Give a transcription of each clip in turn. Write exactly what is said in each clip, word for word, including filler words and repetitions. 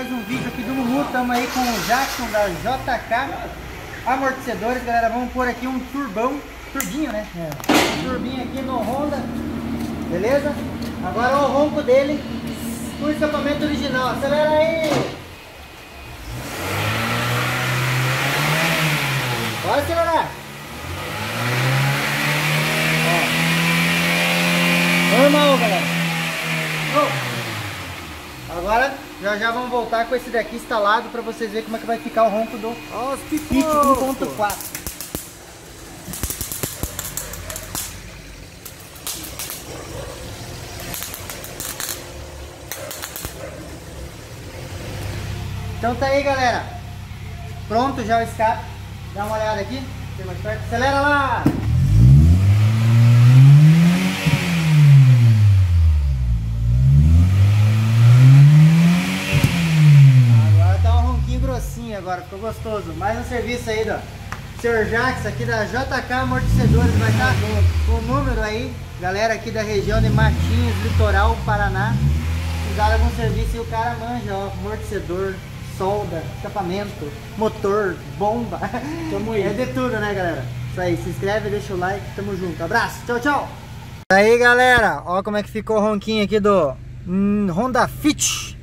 mais um vídeo aqui do Mumu. Estamos aí com o Jackson da J K Amortecedores, galera. Vamos pôr aqui um turbão, turbinho, né? É. Um turbinho aqui no Honda, beleza? Agora o ronco dele com o escapamento original. Acelera aí! Bora acelerar! Ó. Normal, galera. Oh. Agora já já vamos voltar com esse daqui instalado para vocês verem como é que vai ficar o ronco do Fit um ponto quatro. Então tá aí, galera. Pronto já o escape. Dá uma olhada aqui. Tem mais perto. Acelera lá! Grossinho agora, ficou gostoso. Mais um serviço aí do senhor Jackson aqui da J K Amortecedores. Vai estar o número aí, galera aqui da região de Matinhos, Litoral, Paraná. Fizeram algum serviço e o cara manja, ó, amortecedor, solda, escapamento, motor, bomba. Tamo aí. É de tudo, né, galera? Isso aí, se inscreve, deixa o like, tamo junto. Abraço, tchau, tchau. Aí, galera, ó como é que ficou o ronquinho aqui do hum, Honda Fit.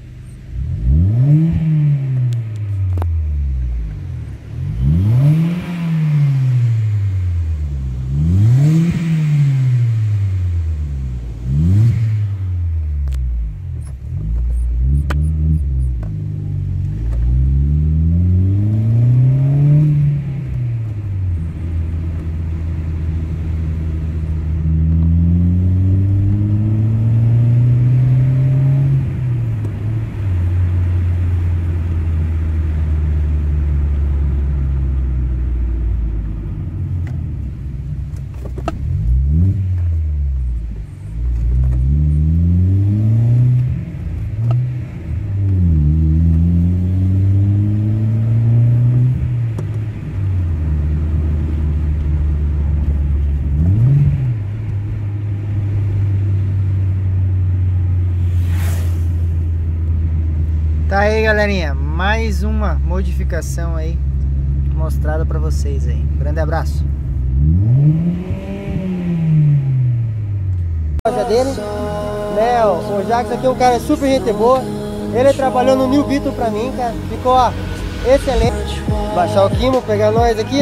Tá aí, galerinha, mais uma modificação aí mostrada pra vocês aí. Grande abraço. A dele, né, o Jackson aqui é um cara super gente boa. Ele trabalhou no New Beetle pra mim, cara. Ficou, ó, excelente. Baixar o quimo, pegar nós aqui.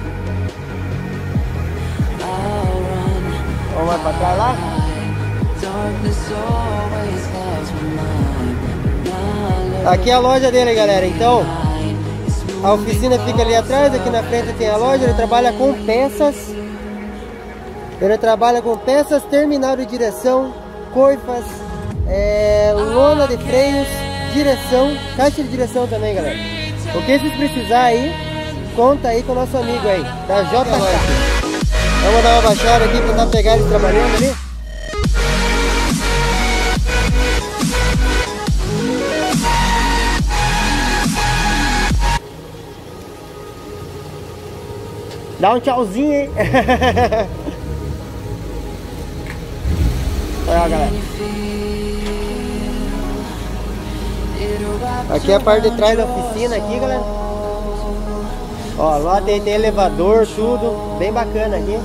Vamos mais pra trás lá. Aqui é a loja dele, galera. Então, a oficina fica ali atrás, aqui na frente tem a loja. Ele trabalha com peças. Ele trabalha com peças, terminal de direção, coifas, é, lona de freios, direção, caixa de direção também, galera. O que vocês precisar aí, conta aí com o nosso amigo aí, da J K. Vamos dar uma baixada aqui para pegar eles trabalhando ali. Dá um tchauzinho, hein? Olha, galera. Aqui é a parte de trás da oficina aqui, galera. Ó, lá tem, tem elevador, tudo. Bem bacana aqui.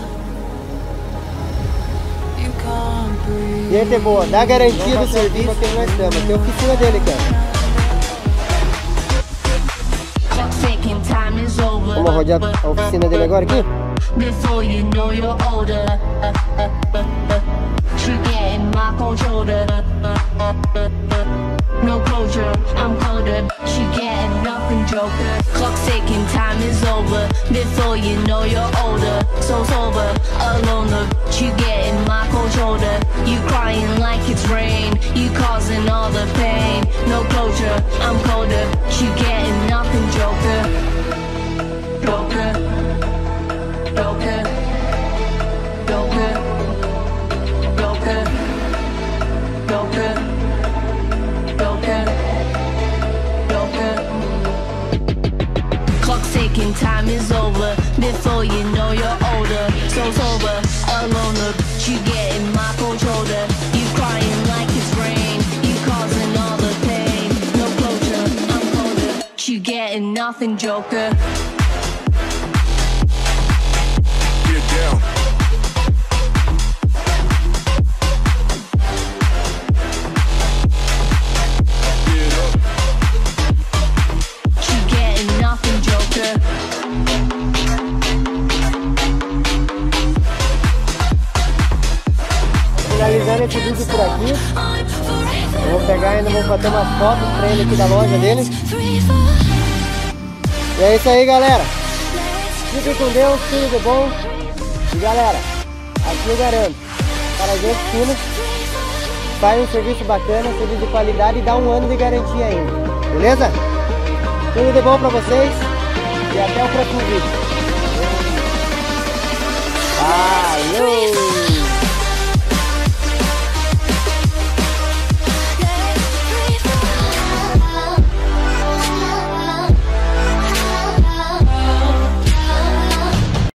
Gente boa, dá garantia do serviço que nós estamos. Tem a oficina dele aqui, ó. Vamos rodear a oficina dele agora aqui. Before you know you're older, she getting my controller. No closure, I'm colder. She getting nothing, joker. Clock's ticking, time is over. Before you know you're older, so sober, alone. She getting my controller. You crying like it's rain. You causing all the pain. No closure, I'm colder. She getting nothing, joker. Joker, Joker, Joker, Joker, Joker, Joker, Joker. Clock's ticking, time is over. Before you know you're older, so sober, alone. You getting my controller. You crying like it's rain. You causing all the pain. No closure. nothing, Joker. Get down. Get up. You getting nothing, Joker. Finalizando esse vídeo por aqui. Eu vou pegar e ainda vou bater umas fotos pra ele aqui da loja dele. E é isso aí, galera. Fiquem com Deus, tudo de bom. E galera, aqui eu garanto, para a gente fina, faz um serviço bacana, serviço de qualidade e dá um ano de garantia ainda. Beleza? Tudo de bom pra vocês e até o próximo vídeo. Valeu!